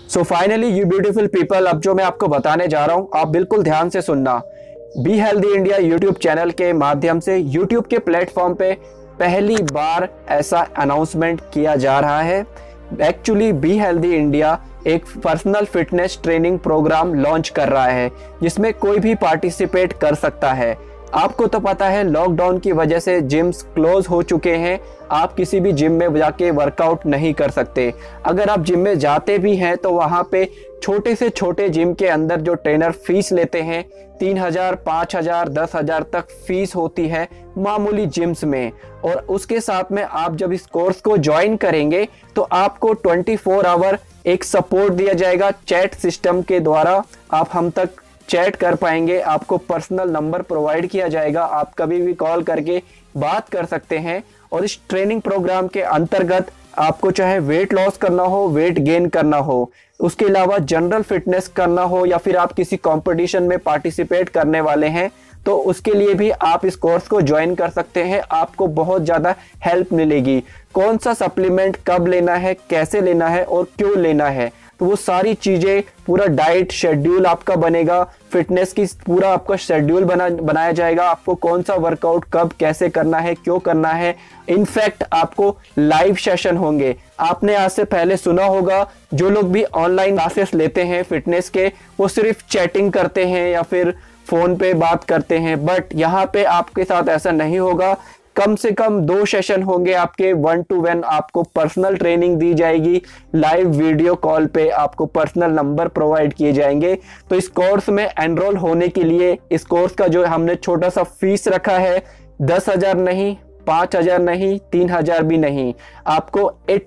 So finally you beautiful people, अब जो मैं आपको बताने जा रहा हूं आप बिल्कुल ध्यान से सुनना। Be healthy India YouTube channel के माध्यम से यूट्यूब के प्लेटफॉर्म पे पहली बार ऐसा अनाउंसमेंट किया जा रहा है। एक्चुअली बी हेल्दी इंडिया एक personal fitness training program launch कर रहा है जिसमें कोई भी पार्टिसिपेट कर सकता है। आपको तो पता है लॉकडाउन की वजह से जिम्स क्लोज हो चुके हैं, आप किसी भी जिम में जाके वर्कआउट नहीं कर सकते। अगर आप जिम में जाते भी हैं तो वहाँ पे छोटे से छोटे जिम के अंदर जो ट्रेनर फीस लेते हैं 3,000, 5,000, 10,000 तक फीस होती है मामूली जिम्स में। और उसके साथ में आप जब इस कोर्स को ज्वाइन करेंगे तो आपको 24 आवर एक सपोर्ट दिया जाएगा चैट सिस्टम के द्वारा। आप हम तक चैट कर पाएंगे, आपको पर्सनल नंबर प्रोवाइड किया जाएगा, आप कभी भी कॉल करके बात कर सकते हैं। और इस ट्रेनिंग प्रोग्राम के अंतर्गत आपको चाहे वेट लॉस करना हो, वेट गेन करना हो, उसके अलावा जनरल फिटनेस करना हो या फिर आप किसी कंपटीशन में पार्टिसिपेट करने वाले हैं तो उसके लिए भी आप इस कोर्स को ज्वाइन कर सकते हैं। आपको बहुत ज़्यादा हेल्प मिलेगी। कौन सा सप्लीमेंट कब लेना है, कैसे लेना है और क्यों लेना है, तो वो सारी चीज़ें, पूरा डाइट शेड्यूल आपका बनेगा, फिटनेस की पूरा आपका शेड्यूल बनाया जाएगा। आपको कौन सा वर्कआउट कब कैसे करना है, क्यों करना है। इनफैक्ट आपको लाइव सेशन होंगे। आपने आज से पहले सुना होगा जो लोग भी ऑनलाइन क्लासेस लेते हैं फिटनेस के, वो सिर्फ चैटिंग करते हैं या फिर फोन पे बात करते हैं, बट यहाँ पे आपके साथ ऐसा नहीं होगा। कम से कम 2 सेशन होंगे आपके 1 to 1, आपको पर्सनल ट्रेनिंग दी जाएगी। लाइव वीडियो कॉल पे आपको पर्सनल नंबर प्रोवाइड किए जाएंगे। तो इस कोर्स में एनरोल होने के लिए इस कोर्स का जो हमने छोटा सा फीस रखा है 10,000 नहीं, 5,000 नहीं, 3,000 भी नहीं, आपको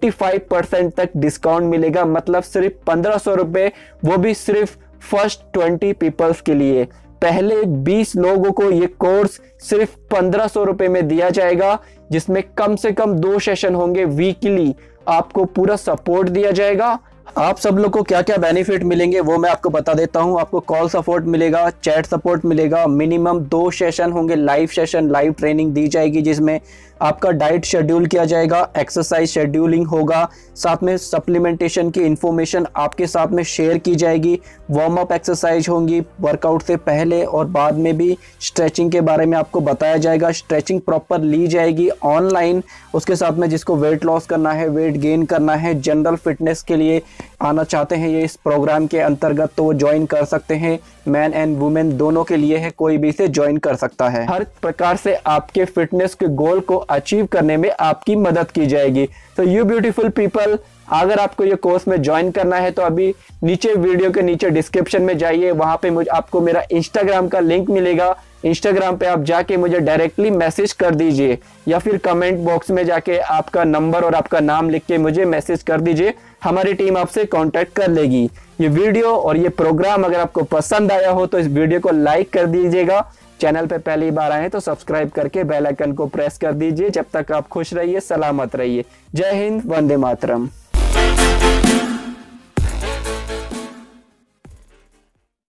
85% तक डिस्काउंट मिलेगा। मतलब सिर्फ 1,500 रुपये, वो भी सिर्फ फर्स्ट 20 पीपल्स के लिए। पहले 20 लोगों को ये कोर्स सिर्फ 1,500 रुपए में दिया जाएगा, जिसमें कम से कम 2 सेशन होंगे वीकली। आपको पूरा सपोर्ट दिया जाएगा। आप सब लोग को क्या क्या बेनिफिट मिलेंगे वो मैं आपको बता देता हूं। आपको कॉल सपोर्ट मिलेगा, चैट सपोर्ट मिलेगा, मिनिमम 2 सेशन होंगे, लाइव सेशन, लाइव ट्रेनिंग दी जाएगी जिसमें आपका डाइट शेड्यूल किया जाएगा, एक्सरसाइज शेड्यूलिंग होगा, साथ में सप्लीमेंटेशन की इंफॉर्मेशन आपके साथ में शेयर की जाएगी, वार्म अप एक्सरसाइज होंगी वर्कआउट से पहले और बाद में भी, स्ट्रेचिंग के बारे में आपको बताया जाएगा, स्ट्रेचिंग प्रॉपर ली जाएगी ऑनलाइन। उसके साथ में जिसको वेट लॉस करना है, वेट गेन करना है, जनरल फिटनेस के लिए आना चाहते हैं ये इस प्रोग्राम के अंतर्गत तो वो ज्वाइन कर सकते हैं। मैन एंड वुमेन दोनों के लिए है, कोई भी इसे ज्वाइन कर सकता है। हर प्रकार से आपके फिटनेस के गोल को अचीव करने में आपकी मदद की जाएगी। तो यू ब्यूटीफुल पीपल, अगर आपको ये कोर्स में ज्वाइन करना है तो अभी नीचे वीडियो के नीचे डिस्क्रिप्शन में जाइए, वहां पे आपको मेरा इंस्टाग्राम का लिंक मिलेगा। इंस्टाग्राम पे आप जाके मुझे डायरेक्टली मैसेज कर दीजिए या फिर कमेंट बॉक्स में जाके आपका नंबर और आपका नाम लिख के मुझे मैसेज कर दीजिए। हमारी टीम आपसे कांटेक्ट कर लेगी। ये वीडियो और ये प्रोग्राम अगर आपको पसंद आया हो तो इस वीडियो को लाइक कर दीजिएगा। चैनल पे पहली बार आए तो सब्सक्राइब करके बेल आइकन को प्रेस कर दीजिए। जब तक आप खुश रहिए, सलामत रहिए। जय हिंद, वंदे मातरम।